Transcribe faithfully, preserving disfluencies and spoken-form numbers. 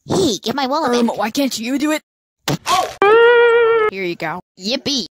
Hey, give my wallet Um, back. why can't you do it? Oh! Here you go. Yippee.